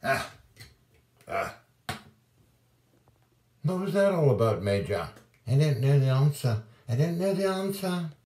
Ah. Ah. What was that all about, Major? I don't know the answer. I don't know the answer.